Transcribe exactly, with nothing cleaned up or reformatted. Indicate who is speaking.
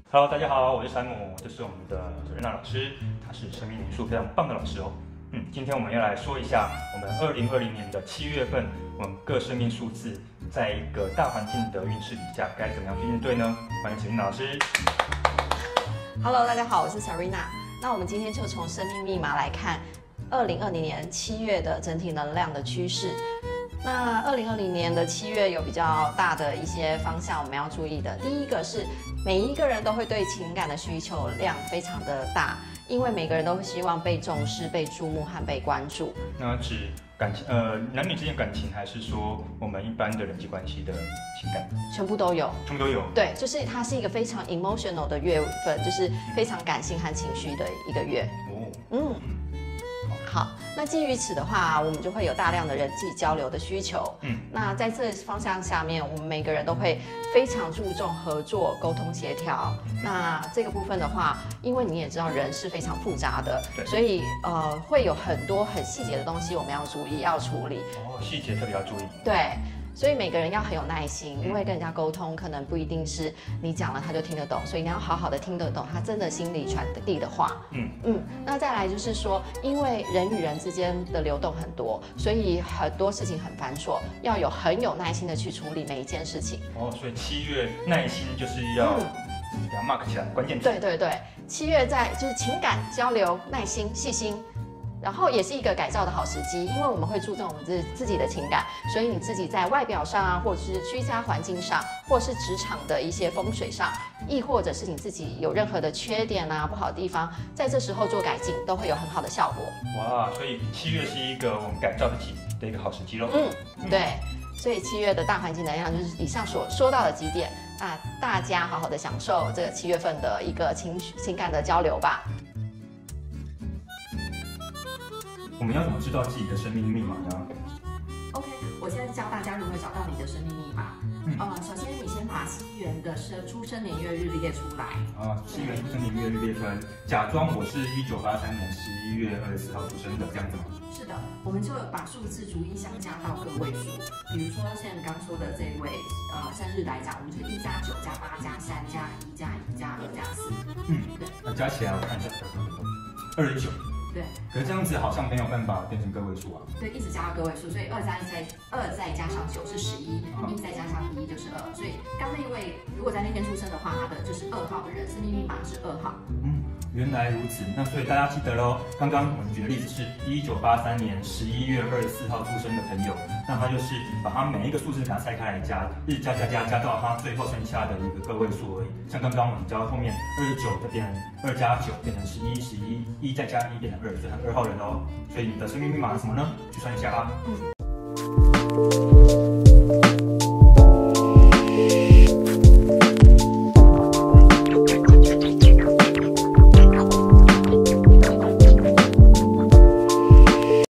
Speaker 1: Hello， 大家好，我是山姆，这是我们的瑞娜老师，她是生命灵数非常棒的老师哦。嗯，今天我们要来说一下我们二零二零年的七月份，我们各生命数字在一个大环境的运势底下该怎么样去应对呢？欢迎瑞娜老师。
Speaker 2: Hello， 大家好，我是 Sarina。那我们今天就从生命密码来看二零二零年七月的整体能量的趋势。那二零二零年的七月有比较大的一些方向我们要注意的。第一个是每一个人都会对情感的需求量非常的大，因为每个人都会希望被重视、被注目和被关注。
Speaker 1: 那指感情呃男女之间感情，还是说我们一般的人际关系的情感？
Speaker 2: 全部都有，
Speaker 1: 全部都有。
Speaker 2: 对，就是它是一个非常 emotional 的月份，就是非常感性和情绪的一个月。
Speaker 1: 哦，
Speaker 2: 嗯。好，那基于此的话，我们就会有大量的人际交流的需求。嗯，那在这方向下面，我们每个人都会非常注重合作、沟通、协调。那这个部分的话，因为你也知道人是非常复杂的，所以呃会有很多很细节的东西我们要注意、要处理。
Speaker 1: 哦，细节特别要注意。
Speaker 2: 对。所以每个人要很有耐心，因为跟人家沟通可能不一定是你讲了他就听得懂，所以你要好好的听得懂他真的心里传递的话。嗯嗯，那再来就是说，因为人与人之间的流动很多，所以很多事情很繁琐，要有很有耐心的去处理每一件事情。
Speaker 1: 哦，所以七月耐心就是要要 mark 起来关键词。
Speaker 2: 对对对，七月在就是情感交流、耐心、细心。然后也是一个改造的好时机，因为我们会注重我们自自己的情感，所以你自己在外表上啊，或者是居家环境上，或是职场的一些风水上，亦或者是你自己有任何的缺点啊、不好的地方，在这时候做改进，都会有很好的效果。
Speaker 1: 哇，所以七月是一个我们改造自己的一个好时机咯。
Speaker 2: 嗯，对，所以七月的大环境能量就是以上所说到的几点，那大家好好的享受这个七月份的一个情绪情感的交流吧。
Speaker 1: 我们要怎么知道自己的生命密码呢
Speaker 3: ？OK， 我现在教大家如何找到你的生命密码。嗯，呃，首先你先把西元的生出生年月日列出来。啊，
Speaker 1: 西元出生年月日列出来，假装我是一九八三年十一月二十四号出生的，这样子吗？
Speaker 3: 是的，我们就把数字逐一相加到个位数。比如说像你刚说的这位呃生日来讲，我们就是一加九加八加三加一加一加二加四。嗯，对。
Speaker 1: 那加起来我看一下，二十九。
Speaker 3: 对，
Speaker 1: 可是这样子好像没有办法变成个位数啊。
Speaker 3: 对，一直加到个位数，所以二加一再二再加上九是十一，一再加上一就是二。所以刚那位如果在那天出生的话，他的就是二号的人，生命密码是二号。
Speaker 1: 嗯，原来如此。那所以大家记得喽，刚刚我们举的例子是一九八三年十一月二十四号出生的朋友，那他就是把他每一个数字给它拆开来加，一直加加加加到他最后剩下的一个个位数而已。像刚刚我们教后面二十九就变成二加九变成十一，十一一再加一变成二，所以他二号人哦。所以你的生命密码是什么呢？去算一下吧。嗯。